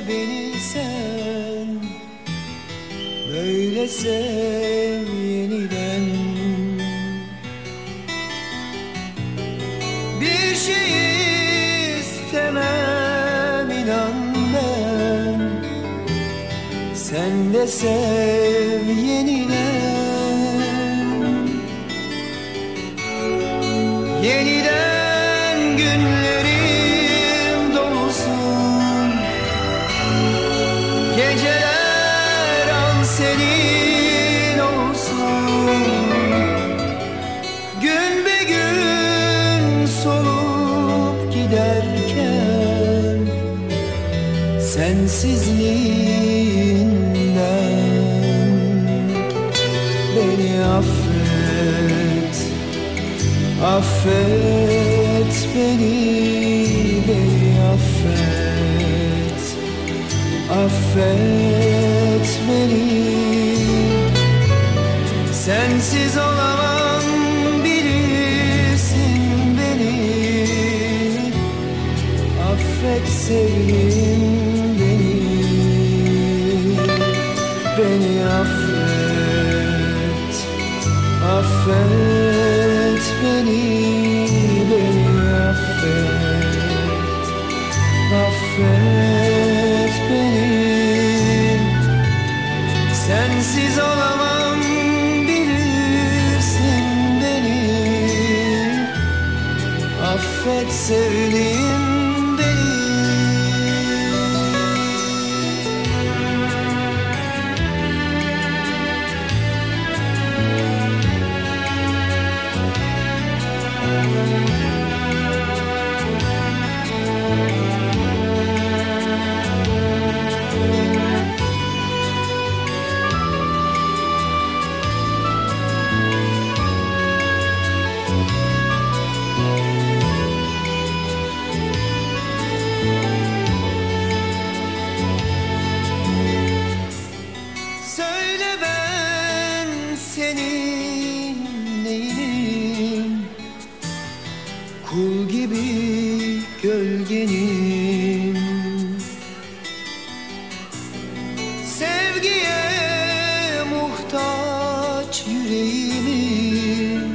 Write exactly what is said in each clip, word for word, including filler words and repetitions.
beni sen, böyle sev yeniden. Bir şey istemem inan ben, sen de sev yeniden. Yeniden günlerim dolsun, geceler an senin olsun. Gün be gün solup giderken, sensizliğinden beni affet. Affet beni, beni affet. Affet beni. Sensiz olamam, bilirsin beni. Affet sevgilim beni. Beni affet. Affet beni, beni affet. Affet beni. Sensiz olamam, bilirsin beni. Affet sevdiğim beni. Söyle ben senin neyinim? Kul gibi gölgenim. Sevgiye muhtaç yüreğimin,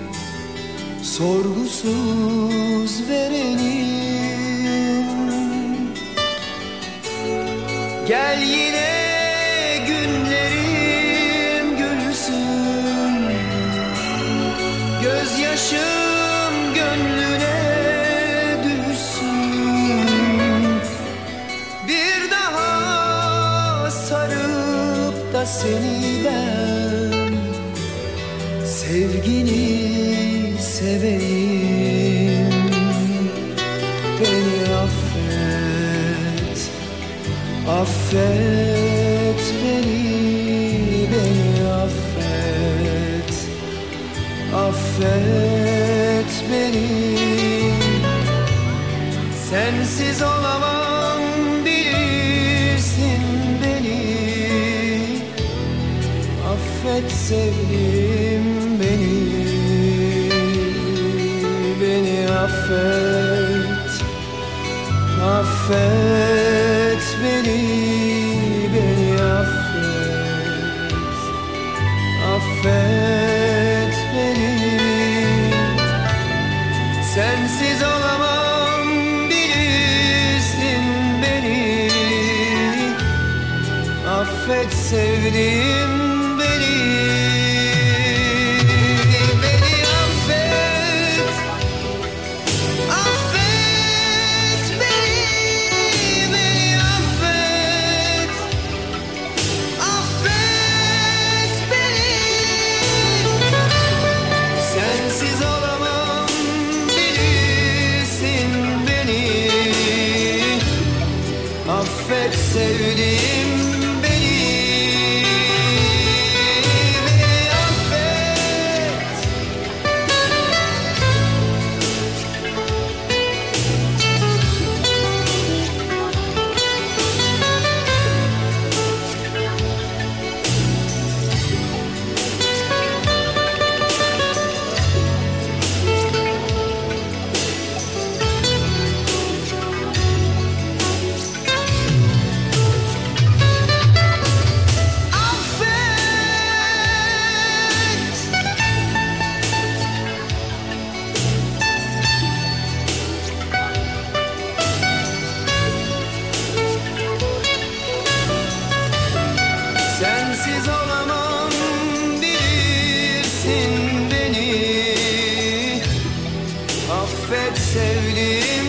sorgusuz verenim. Gel yine günlerim gülsün, gözyaşım gönlüne düşsün. Bir daha sarıp da seni ben, sevgini seveyim. Beni affet. Affet beni, beni affet. Affet beni. Sensiz olamam, bilirsin beni. Affet sevdiğim beni. Beni affet. Affet beni, beni affet. Affet beni. Sensiz olamam, bilirsin beni. Affet sevdiğim beni. Beni affet. Affet beni. Beni affet. Affet beni. Sensiz olamam, bilirsin beni. Affet sevdiğim beni. Beni affet. sensiz olamam, bilirsin beni. Affet sevdiğim